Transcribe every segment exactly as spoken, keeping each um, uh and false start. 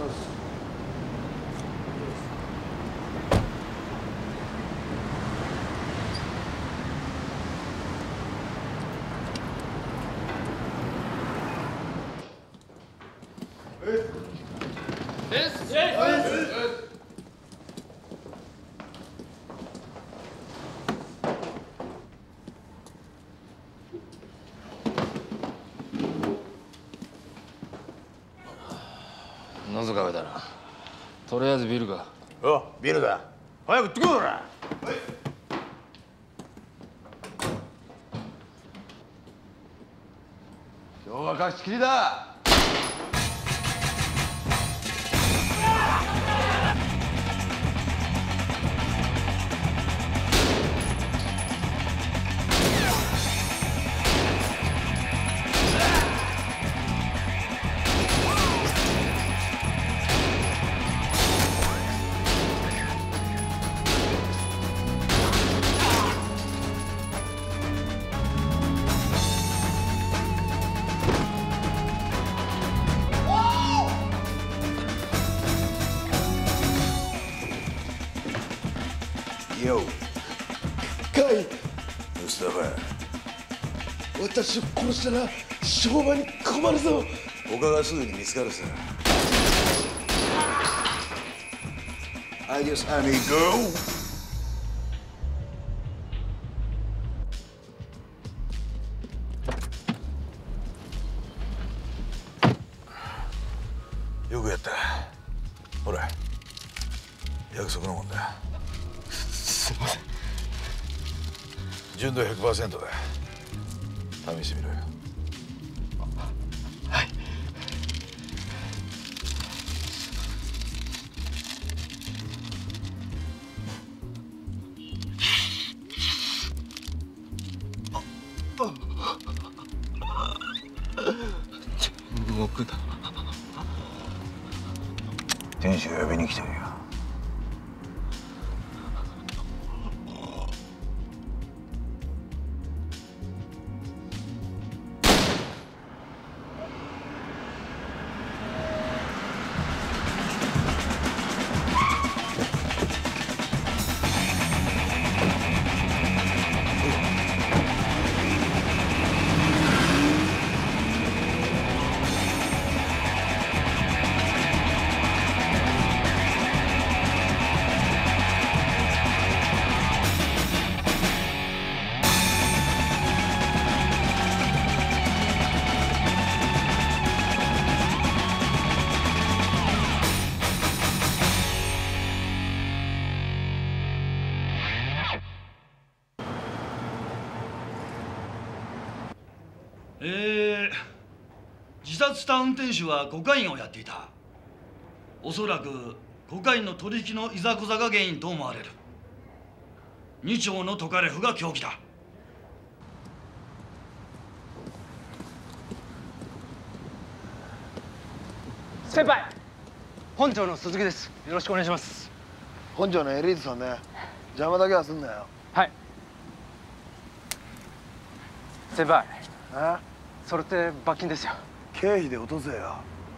喉乾いたな。とりあえずビールか。 おう、ビールだ。早く行ってこい、ほら。はい。 今日は貸し切りだ。 よう。 カイ、 ムスタファ。 私を殺したら商売に困るぞ。 他がすぐに見つかるさ。I guess I may go. よくやった。ほら、約束のもんだ。 すいません。 純度 ひゃくパーセント だ。試してみろよ。 はい。地獄だ。 天使が呼びに来てるよ。 えー、自殺した運転手はコカインをやっていた。おそらくコカインの取引のいざこざが原因と思われる。二丁のトカレフが凶器だ。 先輩、本庁の鈴木です。よろしくお願いします。 本庁のエリートさんね。邪魔だけはすんなよ。 はい。先輩、 あ？ それって罰金ですよ。 経費で落とせよ。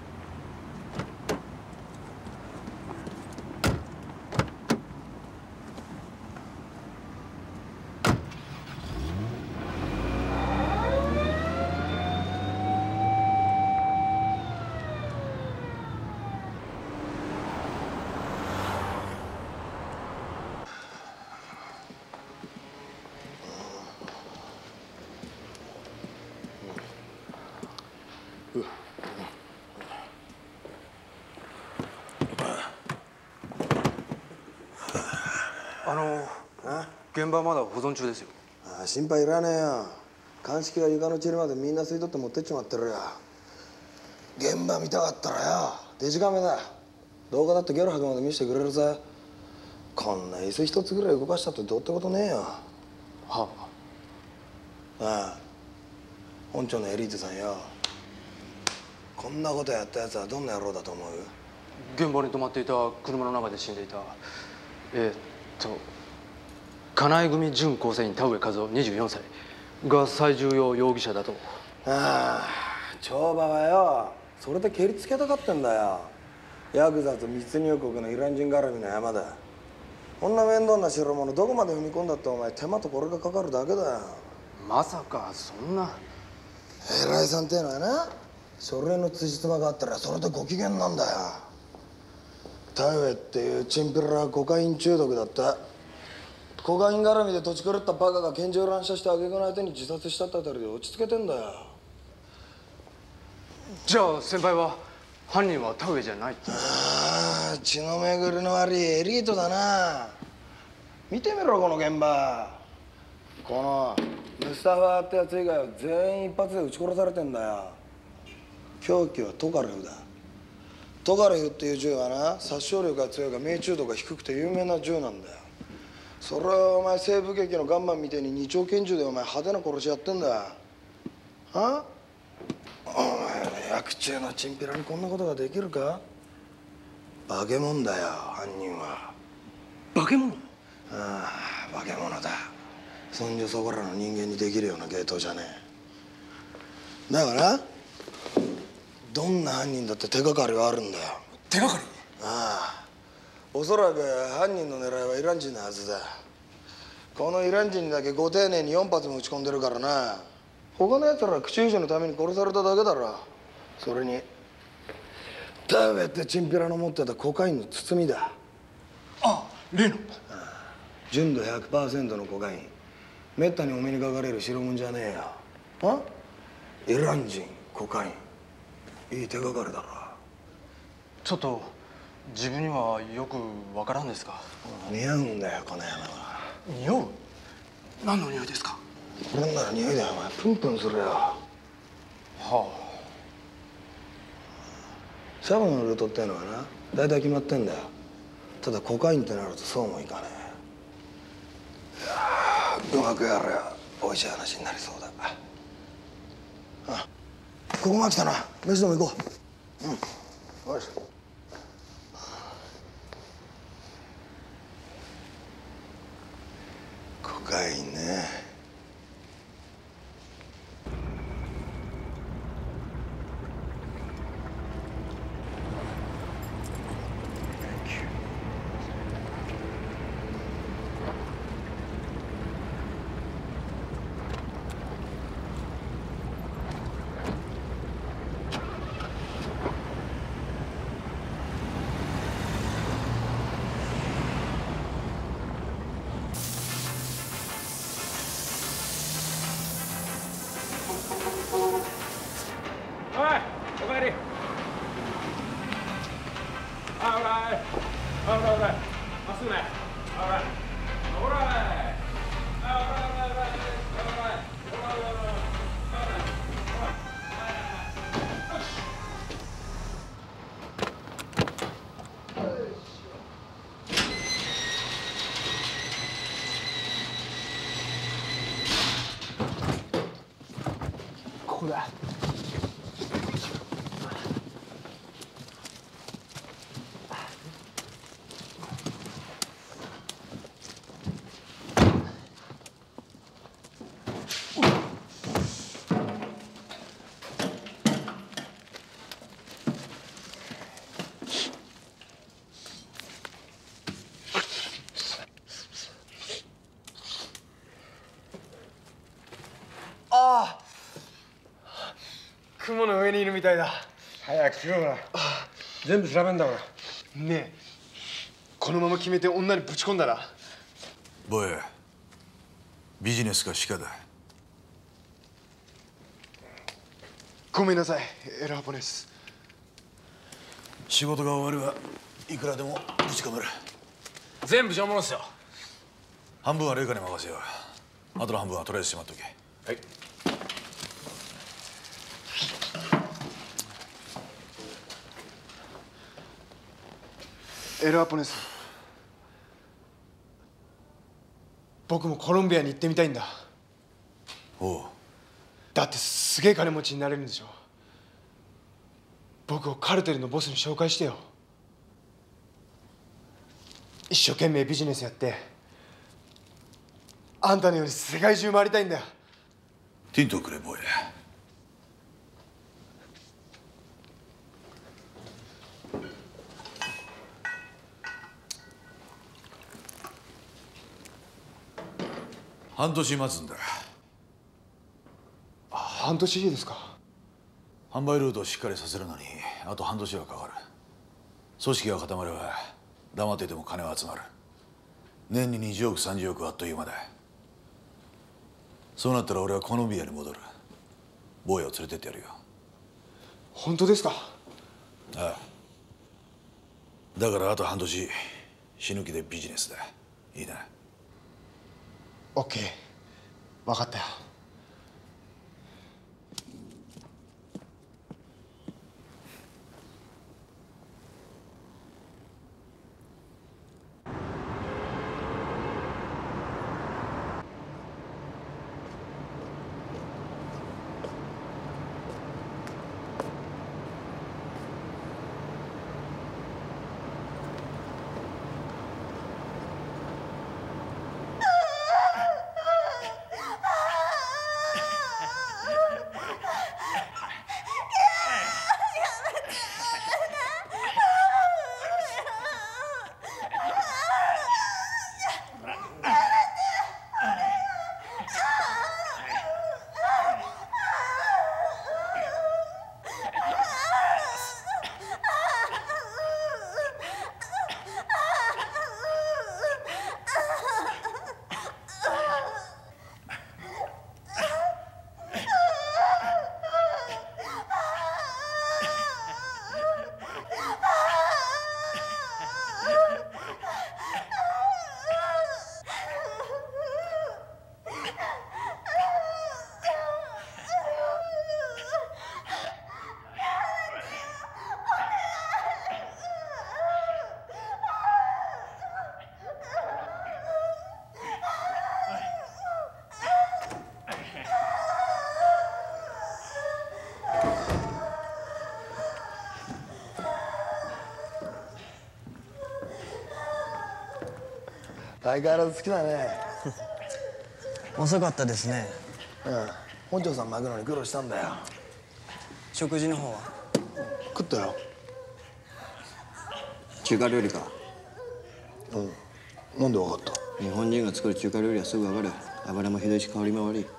あの、現場まだ保存中ですよ。 ああ、心配いらねえよ。鑑識が床の塵までみんな吸い取って持ってっちまってるよ。現場見たかったらよ、デジカメだ。動画だってゲロ吐くまで見せてくれるぜ。こんな椅子一つぐらい動かしたってどうってことねえよ。 はああ、本庁のエリートさんよ。こんなことやったやつはどんな野郎だと思う？ 現場に止まっていた車の中で死んでいたえー、っと金井組準構成員田上和夫にじゅうよんさいが最重要容疑者だと。 ああ、帳場はよ、それで蹴りつけたかってんだよ。 ヤクザと密入国のイラン人絡みの山だ。こんな面倒な代物どこまで踏み込んだってお前手間とこれがかかるだけだよ。 まさかそんな。 偉いさんっていうのはな、それの辻褄があったらそれでご機嫌なんだよ。田植えっていうチンピラはコカイン中毒だった。コカイン絡みで土地狂ったバカが拳銃乱射して挙句の相手に自殺したってあたりで落ち着けてんだよ。 じゃあ先輩は犯人は田植えじゃないって。 ああ、血の巡りの悪いエリートだな。見てみろこの現場。このムスタファーってやつ以外は全員一発で撃ち殺されてんだよ。凶器はトカレフだ。トカレフっていう銃はな、殺傷力が強いが命中度が低くて有名な銃なんだよ。それはお前西部劇のガンマンみたいに二丁拳銃でお前派手な殺しやってんだよ。はお前薬中のチンピラにこんなことができるか。化け物だよ犯人は。 化け物？ ああ、化け物だ。そんじょそこらの人間にできるような芸当じゃねえ。だからどんな犯人だって手がかりはあるんだよ。 手がかり？ ああ、おそらく犯人の狙いはイラン人のはずだ。このイラン人にだけご丁寧によん発も撃ち込んでるからな。他の奴らは口封じのために殺されただけだろ。それに田植えってチンピラの持ってたコカインの包みだ。 ああ、例の。 純度 ひゃくパーセント のコカイン。めったにお目にかかれる代物じゃねえよ。あ？イラン人コカイン、いい手がかりだろ。 ちょっと自分にはよくわからんですが。 似合うんだよこの山は。 匂う？何の匂いですか？ これなら匂いだよお前。プンプンするよ。 はあ。 シャバのルートってのはな、大体決まってんだよ。ただコカインってなるとそうもいかねえ。いやうまくやればおいしい話になりそうだ。あ、ここが来たな。飯でも行こう。うん、よし。コカインね。 ここだ。ああ、雲の上にいるみたいだ。 早くしろよ。全部調べんだから。 ねえ、このまま決めて女にぶち込んだら。 ボエ、ビジネスかシカだ。 ごめんなさい、エラーボネス。 仕事が終わればいくらでもぶち込める。 全部上物っすよ。 半分は玲香に任せよう。あとの半分はとりあえずしまっとけ。 はい。 エラーポネス、僕もコロンビアに行ってみたいんだ。 おう。 だってすげえ金持ちになれるんでしょ。僕をカルテルのボスに紹介してよ。一生懸命ビジネスやってあんたのように世界中回りたいんだよ。 ティントをくれボエ。 半年待つんだ。 半年いいですか？ 販売ルートをしっかりさせるのにあと半年はかかる。組織が固まれば黙ってても金は集まる。年ににじゅうおくさんじゅうおくはあっという間だ。そうなったら俺はコロンビアに戻る。坊やを連れてってやるよ。 本当ですか？ ああ。だからあと半年死ぬ気でビジネスだ。いいな。 オッケー、分かったよ。相変わらず好きだね。 遅かったですね。 うん、本庄さん巻くのに苦労したんだよ。 食事の方は食ったよ。 中華料理か。 うん、なんで分かった？ 日本人が作る中華料理はすぐ分かる。油もひどいし香りも悪い。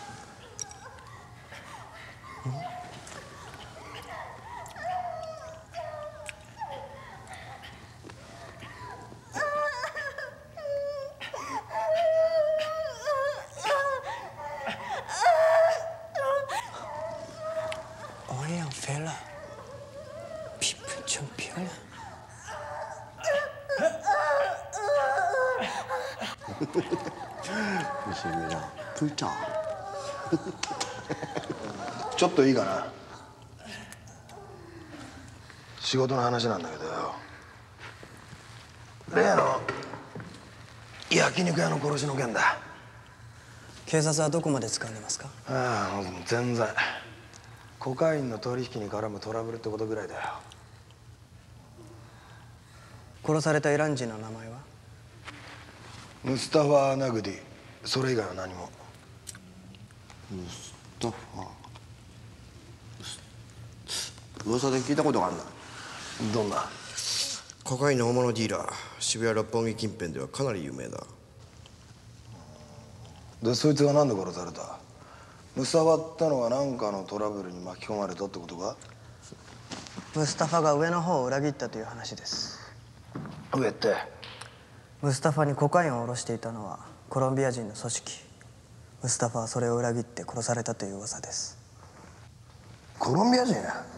ちょっといいかな。仕事の話なんだけどよ、例の焼肉屋の殺しの件だ。 警察はどこまで掴んでますか？ ああ、全然。コカインの取引に絡むトラブルってことぐらいだよ。 殺されたイラン人の名前は？ ムスタファー・ナグディ。それ以外は何も。 ムスタファー、噂で聞いたことがあるな。 どんな？ コカインの大物ディーラー、渋谷六本木近辺ではかなり有名だ。 でそいつがなんで殺された？ムスタファってのは何かのトラブルに巻き込まれたってことか？ ムスタファが上の方を裏切ったという話です。 上って？ ムスタファにコカインを卸していたのはコロンビア人の組織。ムスタファはそれを裏切って殺されたという噂です。 コロンビア人？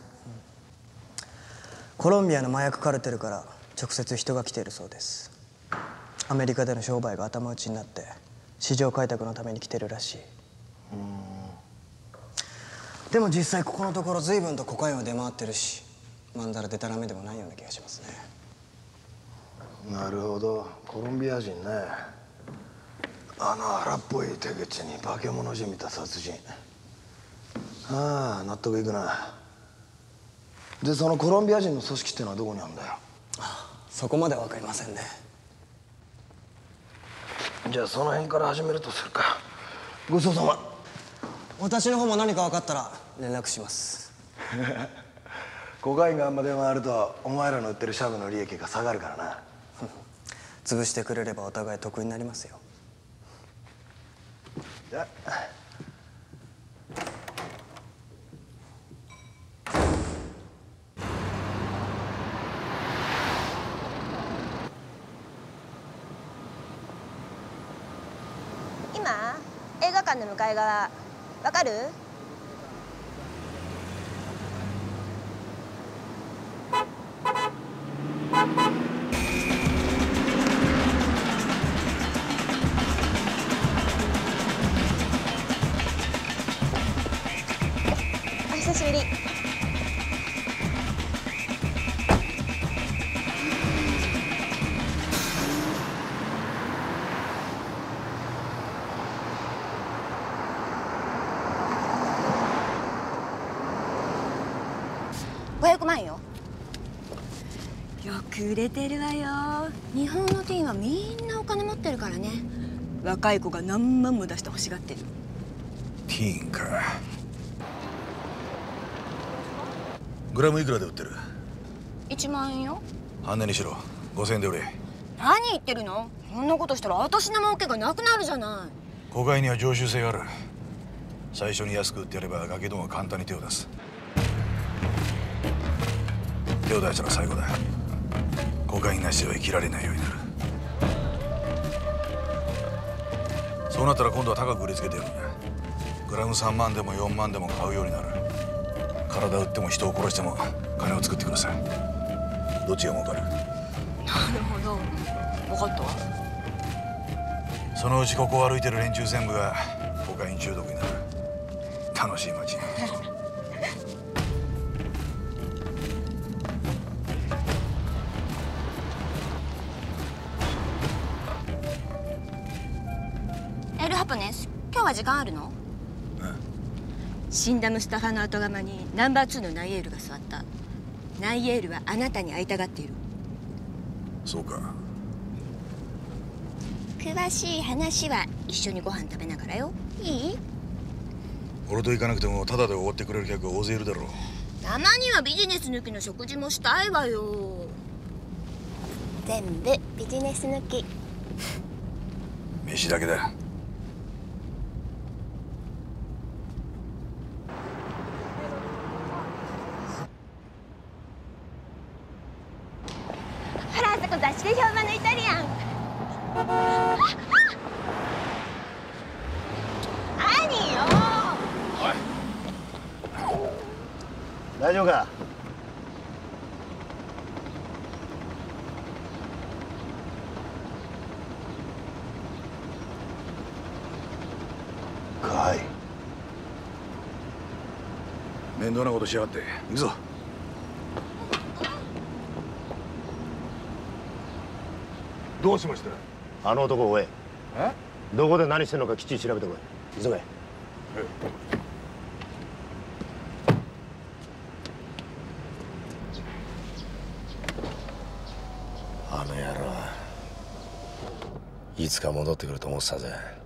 コロンビアの麻薬カルテルから直接人が来ているそうです。アメリカでの商売が頭打ちになって市場開拓のために来てるらしい。でも実際ここのところ随分とコカインは出回ってるし、まんざらでたらめでもないような気がしますね。 なるほど、コロンビア人ね。あの荒っぽい手口に化け物じみた殺人。ああ、納得いくな。でそのコロンビア人の組織ってのはどこにあるんだよ？ そこまでは分かりませんね。 じゃあその辺から始めるとするか。ごちそうさま。 私の方も何か分かったら連絡します。 コカインがあんま出回るとお前らの売ってるシャブの利益が下がるからな。 潰してくれればお互い得になりますよ。 じゃあ今映画館の向かい側わかる？お久しぶり。ごひゃくまんよ。よく売れてるわよ。日本のティーンはみんなお金持ってるからね。若い子が何万も出して欲しがってる。 ティーンか。グラムいくらで売ってる？ いちまんえんよ。 半値にしろ。ごせんえんで売れ。 何言ってるの？そんなことしたら私の儲けがなくなるじゃない。 コカインには常習性がある。最初に安く売ってやればガキどもは簡単に手を出す。手を出したら最後だ。コカインなしでは生きられないようになる。そうなったら今度は高く売りつけてやるんだ。グラムさんまんでもよんまんでも買うようになる。体売っても人を殺しても金を作ってください。どっちが儲かる？ なるほど、分かったわ。 そのうちここを歩いてる連中全部がコカイン中毒になる。楽しい街に。 エルハプネス、今日は時間あるの？死んだムスタファの後釜にナンバーツーのナイエールが座った。ナイエールはあなたに会いたがっている。 そうか。 詳しい話は一緒にご飯食べながらよ。いい？ 俺と行かなくてもタダでおごってくれる客が大勢いるだろう。 たまにはビジネス抜きの食事もしたいわよ。全部ビジネス抜き。 飯だけだ。 ほら、あそこ雑誌で評判のイタリアン。兄よ。 大丈夫か？ かい。面倒なことしやがって。行くぞ。 どうしました？あの男を追え。え？どこで何してんのかきっちり調べてこい。急げ。あの野郎いつか戻ってくると思ってたぜ。